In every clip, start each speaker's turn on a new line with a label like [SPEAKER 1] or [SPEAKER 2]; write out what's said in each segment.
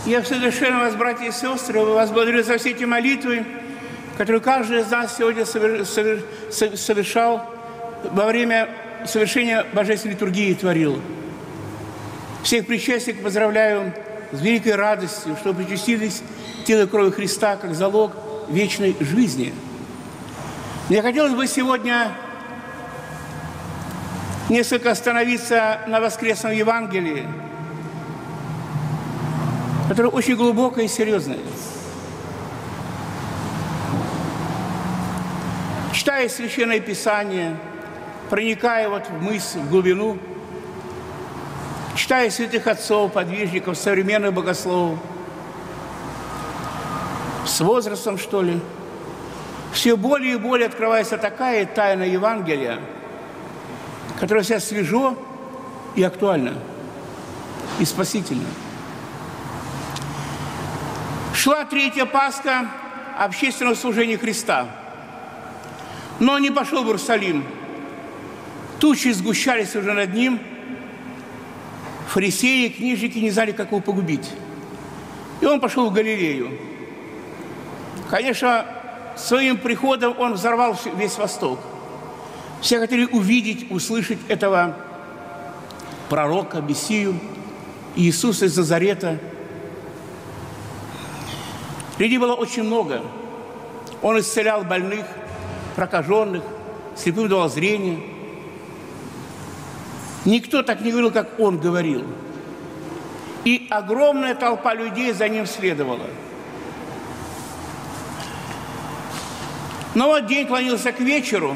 [SPEAKER 1] Я совершенно вас, братья и сестры, вас благодарю за все эти молитвы, которые каждый из нас сегодня совершал во время совершения Божественной литургии творил. Всех причастников поздравляю с великой радостью, что причастились телу и крови Христа как залог вечной жизни. Мне хотелось бы сегодня несколько остановиться на воскресном Евангелии, которое очень глубокое и серьезное. Читая Священное Писание, проникая в мысль, в глубину, читая святых отцов, подвижников, современных богословов, с возрастом, что ли, все более и более открывается такая тайна Евангелия, которая вся свежо и актуальна, и спасительна. Шла Третья Пасха общественного служения Христа, но он не пошел в Иерусалим. Тучи сгущались уже над ним. Фарисеи и книжники не знали, как его погубить. И он пошел в Галилею. Конечно, своим приходом он взорвал весь Восток. Все хотели увидеть, услышать этого пророка, Мессию, Иисуса из Назарета. Людей было очень много. Он исцелял больных, прокаженных, слепым давал зрение. Никто так не говорил, как он говорил. И огромная толпа людей за ним следовала. Но вот день клонился к вечеру,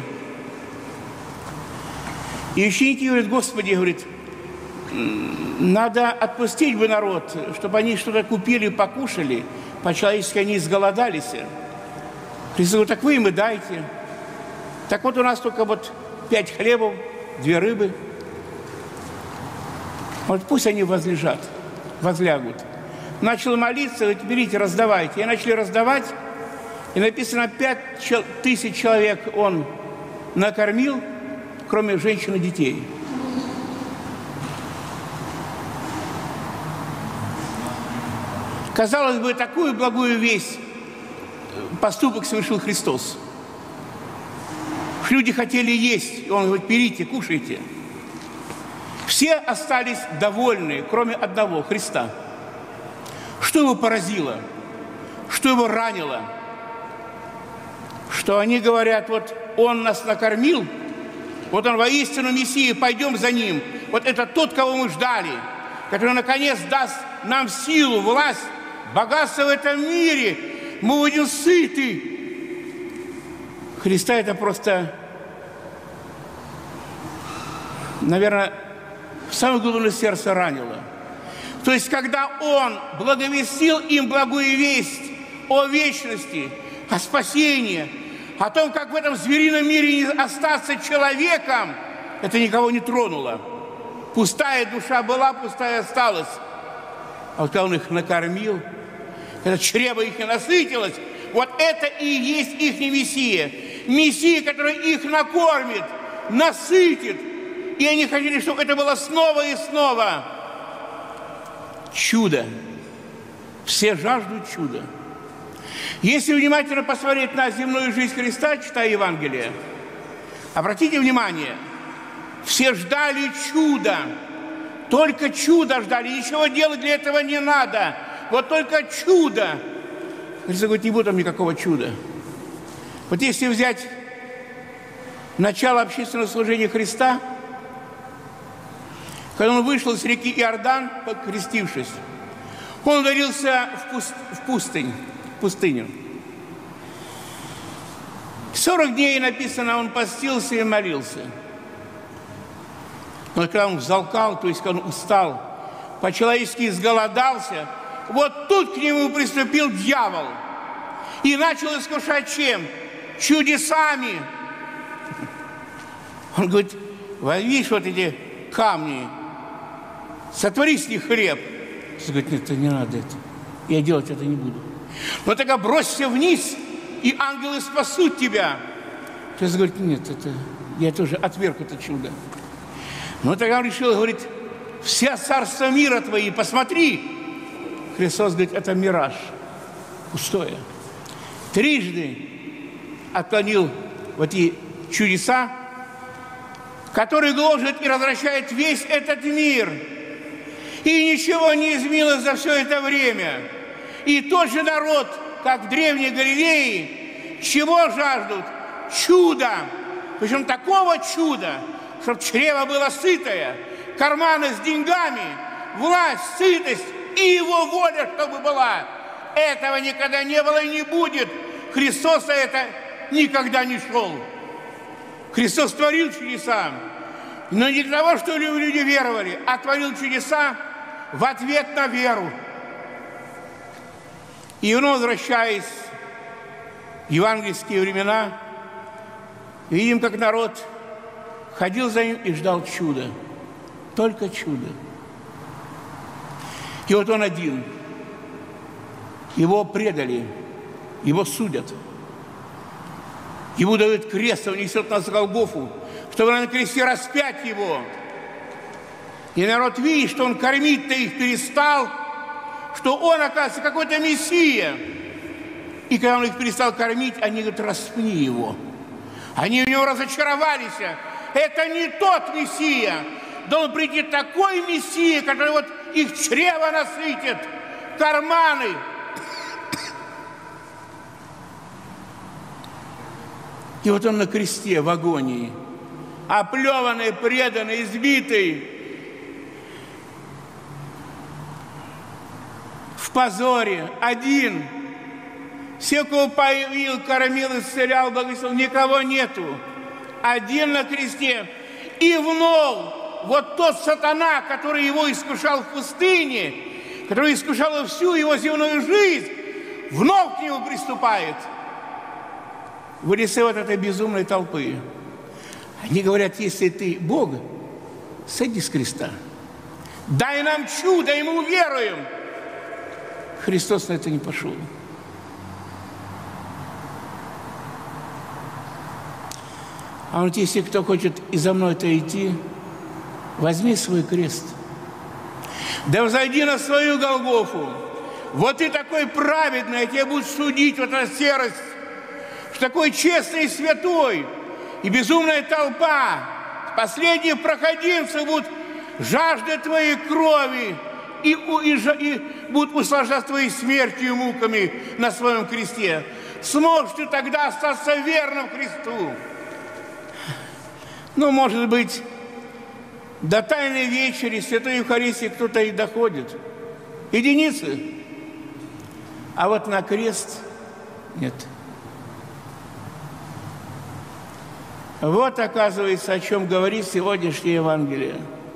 [SPEAKER 1] и ученики говорят: Господи, говорит, надо отпустить бы народ, чтобы они что-то купили, покушали. По-человечески они изголодались. Христос говорит: так вы им и дайте. Так вот у нас только 5 хлебов, 2 рыбы. Вот пусть они возлягут. Начал молиться, говорит: берите, раздавайте. И начали раздавать. И написано, 5000 человек он накормил, кроме женщин и детей. Казалось бы, такую благую весть поступок совершил Христос. Люди хотели есть, и он говорит: берите, кушайте. Все остались довольны, кроме одного, Христа. Что его поразило? Что его ранило? Что они говорят: вот он нас накормил, вот он воистину Мессия, пойдем за ним. Вот это тот, кого мы ждали, который наконец даст нам силу, власть, богатство в этом мире. Мы будем сыты. Христа это просто, наверное, в самое глубину сердца ранило. То есть, когда он благовестил им благую весть о вечности, о спасении, о том, как в этом зверином мире не остаться человеком, это никого не тронуло. Пустая душа была, пустая осталась. А вот когда он их накормил, когда чрево их насытилось, вот это и есть их Мессия. Мессия, который их накормит, насытит. И они хотели, чтобы это было снова и снова. Чудо. Все жаждут чуда. Если внимательно посмотреть на земную жизнь Христа, читая Евангелие, обратите внимание, все ждали чуда. Только чудо ждали. Ничего делать для этого не надо. Вот только чудо. Христос говорит: не будет там никакого чуда. Вот если взять начало общественного служения Христа, когда он вышел с реки Иордан, покрестившись, он ударился в пустыню. 40 дней, написано, он постился и молился. Но когда он взалкал, то есть когда он устал, по-человечески изголодался, вот тут к нему приступил дьявол и начал искушать чем? Чудесами. Он говорит: возьмишь вот эти камни, сотвори с них хлеб. Он говорит: нет, это не надо, это. Я делать это не буду. Но тогда бросься вниз, и ангелы спасут тебя. Христос говорит: нет, это я тоже отверг это чудо. Но тогда он решил, говорит: все царства мира твои, посмотри, Христос говорит, это мираж, пустое. Трижды отклонил вот эти чудеса, которые гложет и развращает весь этот мир. И ничего не изменилось за все это время. И тот же народ, как в Древней Галилее, чего жаждут? Чуда. Причем такого чуда, чтобы чрево было сытое, карманы с деньгами, власть, сытость и его воля, чтобы была. Этого никогда не было и не будет. Христос на это никогда не шел. Христос творил чудеса, но не для того, чтобы люди веровали, а творил чудеса в ответ на веру. И вновь, возвращаясь в евангельские времена, видим, как народ ходил за ним и ждал чуда. Только чудо. И вот он один. Его предали, его судят. Ему дают крест, он несет нас в Голгофу, чтобы на кресте распять его. И народ видит, что он кормить-то их перестал, что он, оказывается, какой-то мессия. И когда он их перестал кормить, они говорят, распни его. Они в него разочаровались. Это не тот мессия. Должен прийти такой мессия, который вот их чрево насытит, карманы. И вот он на кресте в агонии, оплеванный, преданный, избитый, в позоре, один. Все, кого поил, кормил, исцелял, благословил, никого нету. Один на кресте. И вновь вот тот сатана, который его искушал в пустыне, который искушал всю его земную жизнь, вновь к нему приступает. В лице вот этой безумной толпы. Они говорят, если ты Бог, сойди с креста. Дай нам чудо, и мы уверуем. Христос на это не пошел. А вот если кто хочет и за мной-то идти, возьми свой крест. Да взойди на свою Голгофу. Вот ты такой праведный, а тебя будут судить вот эта серость, что такой честный и святой, и безумная толпа, последние проходимцы будут жаждать твоей крови и будут услаждать твоей смертью и муками на своем кресте. Сможешь ты тогда остаться верным Христу. Ну, может быть, до Тайной Вечери, Святой Евхаристии кто-то и доходит. Единицы. А вот на крест нет. Вот, оказывается, о чем говорит сегодняшнее Евангелие.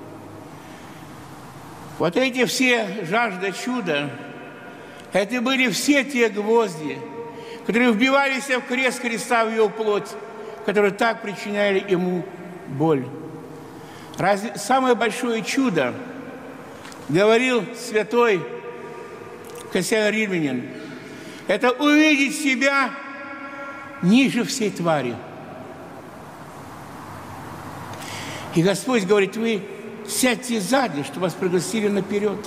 [SPEAKER 1] Вот эти все жажда чуда, это были все те гвозди, которые вбивались в крест Христа, в его плоть, которые так причиняли ему боль. Разве самое большое чудо, говорил святой Кассиан Римлянин, это увидеть себя ниже всей твари. И Господь говорит, вы сядьте сзади, чтобы вас пригласили наперед.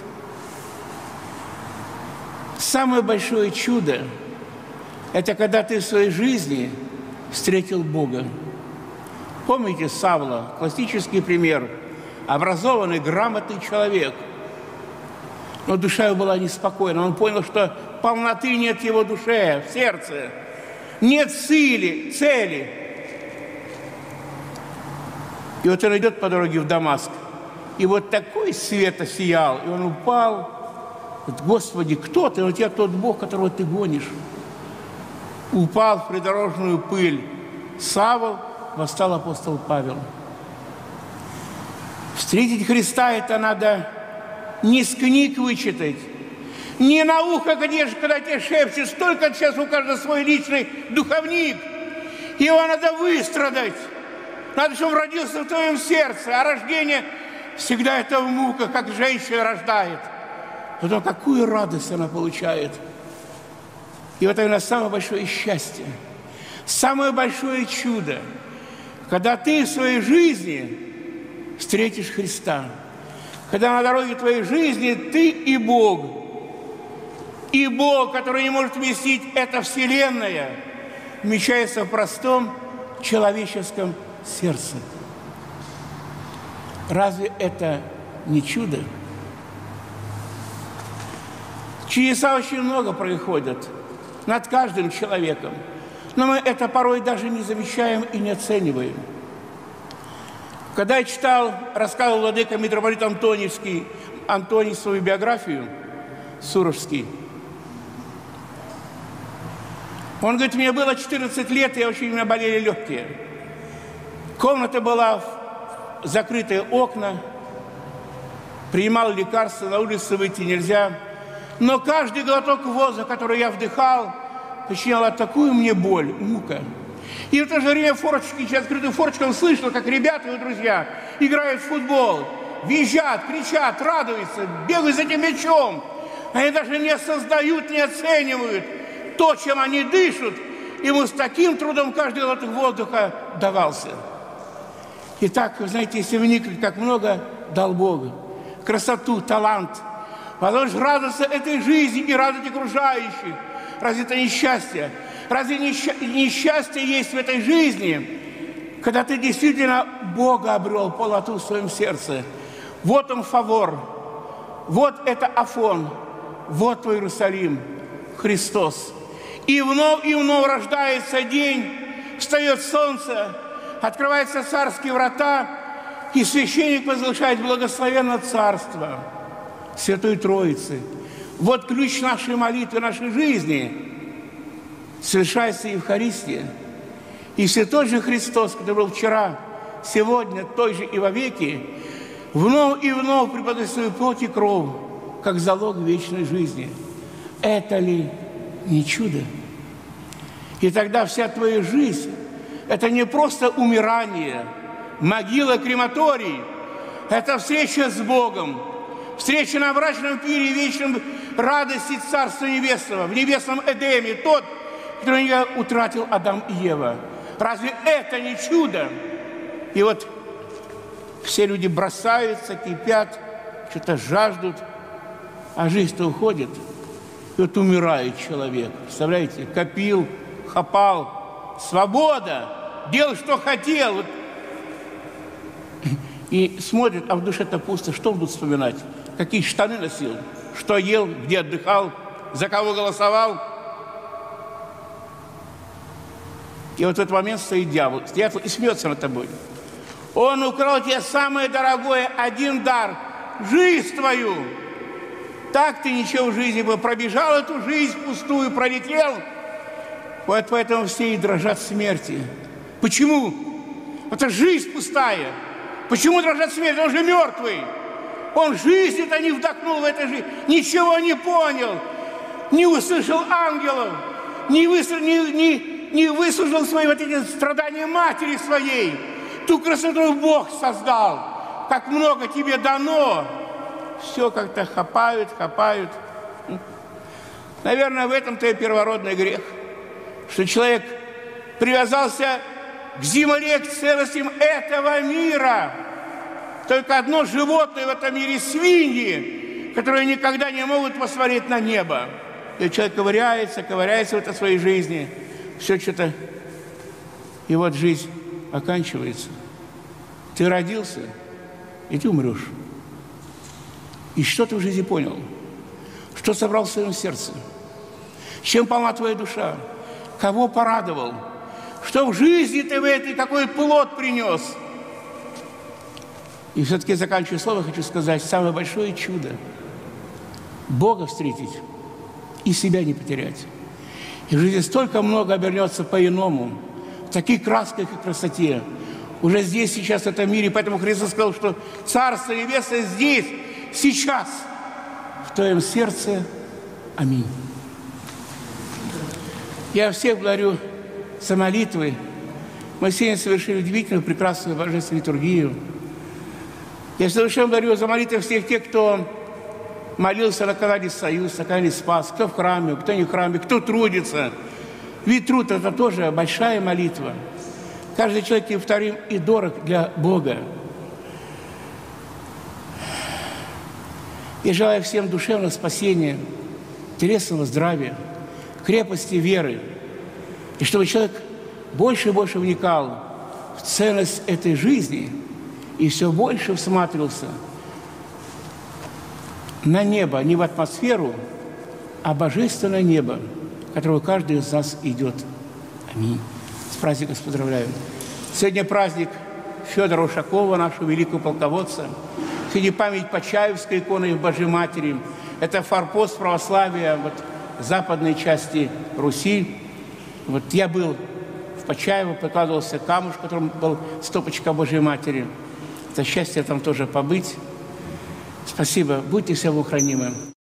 [SPEAKER 1] Самое большое чудо – это когда ты в своей жизни встретил Бога. Помните Савла, классический пример, образованный, грамотный человек. Но душа его была неспокойна. Он понял, что полноты нет в его душе, в сердце. Нет цели. И вот он идет по дороге в Дамаск. И вот такой свет осиял. И он упал. Вот, Господи, кто ты? Вот я тот Бог, которого ты гонишь. Упал в придорожную пыль. Савл, восстал апостол Павел. Встретить Христа это надо не с книг вычитать, не на ухо, конечно, когда тебе шепчет, столько сейчас у каждого свой личный духовник. Его надо выстрадать. Надо, чтобы он родился в твоем сердце. А рождение всегда это в муках, как женщина рождает. Потом какую радость она получает. И вот это самое большое счастье, самое большое чудо, когда ты в своей жизни встретишь Христа. Когда на дороге твоей жизни ты и Бог. И Бог, который не может вместить эта вселенная, вмещается в простом человеческом сердце. Разве это не чудо? Чудеса очень много происходят над каждым человеком, но мы это порой даже не замечаем и не оцениваем. Когда я читал, рассказывал владыка митрополит Антоний свою биографию, Суровский, он говорит, мне было 14 лет, и очень у меня болели легкие. Комната была, закрытые окна, принимал лекарства, на улицу выйти нельзя. Но каждый глоток воздуха, который я вдыхал, причинял такую мне боль, мука. И в то же время форточки, через открытую форточку он слышал, как ребята, его друзья, играют в футбол, визжат, кричат, радуются, бегают за этим мячом. Они даже не осознают, не оценивают то, чем они дышат. Ему с таким трудом каждый глоток воздуха давался. Итак, вы знаете, если вникнуть, как много дал Бог, красоту, талант, возможно, радоваться этой жизни и радовать окружающих. Разве это несчастье? Разве несчастье есть в этой жизни, когда ты действительно Бога обрел, полноту в своем сердце? Вот он фавор, вот это Афон, вот твой Иерусалим, Христос. И вновь рождается день, встает солнце, открываются царские врата, и священник возглашает благословенно царство Святой Троицы. Вот ключ нашей молитвы, нашей жизни. Совершается Евхаристия. И все тот же Христос, который был вчера, сегодня, той же и вовеки, вновь и вновь преподает свою плоть и кровь, как залог вечной жизни. Это ли не чудо? И тогда вся твоя жизнь – это не просто умирание, могила, крематорий. Это встреча с Богом, встреча на брачном пире вечном радости Царства Небесного, в небесном Эдеме, тот, который я утратил Адам и Ева. Разве это не чудо? И вот все люди бросаются, кипят, что-то жаждут, а жизнь-то уходит. И вот умирает человек. Представляете, копил, хапал, свобода, делал, что хотел. Вот. И смотрит, а в душе-то пусто. Что он будет вспоминать? Какие штаны носил? Что ел? Где отдыхал? За кого голосовал? И вот в этот момент стоит дьявол и смеется над тобой. Он украл тебе самое дорогое, один дар – жизнь твою. Так ты ничего в жизни бы пробежал эту жизнь пустую, пролетел. Вот поэтому все и дрожат смерти. Почему? Это жизнь пустая. Почему дрожат смерти? Он же мертвый. Он жизни-то не вдохнул в этой жизни, ничего не понял, не услышал ангелов, не выслушал свои вот эти страдания матери своей, ту красоту Бог создал, как много тебе дано. Все как-то хапают. Наверное, в этом-то и первородный грех, что человек привязался к земле, к целостям этого мира. Только одно животное в этом мире – свиньи, которые никогда не могут посмотреть на небо. И человек ковыряется в этой своей жизни. Все что-то. И вот жизнь оканчивается. Ты родился, и ты умрешь. И что ты в жизни понял? Что собрал в своем сердце? Чем полна твоя душа? Кого порадовал? Что в жизни ты в этой, какой плод принес? И все-таки, заканчивая слово, хочу сказать, самое большое чудо – Бога встретить и себя не потерять. И в жизни столько много обернется по-иному, в таких красках и красоте. Уже здесь, сейчас, в этом мире. Поэтому Христос сказал, что Царство Небесное здесь, сейчас, в твоем сердце. Аминь. Я всех благодарю за молитвы. Мы сегодня совершили удивительную, прекрасную, божественную литургию. Я совершенно благодарю за молитвы всех тех, кто молился на канале «Союз», на канале «Спас», кто в храме, кто не в храме, кто трудится. Ведь труд – это тоже большая молитва. Каждый человек неповторим и дорог для Бога. Я желаю всем душевного спасения, телесного здравия, крепости веры. И чтобы человек больше и больше вникал в ценность этой жизни и все больше всматривался на небо, не в атмосферу, а божественное небо, к которому каждый из нас идет. Аминь. С праздником вас поздравляю. Сегодня праздник Федора Ушакова, нашего великого полководца. Сегодня память Почаевской иконы Божьей Матери. Это форпост православия в западной части Руси. Я был в Почаево, прикладывался камуш, в котором был стопочка Божьей Матери. Это счастье там тоже побыть. Спасибо. Будьте все хранимы.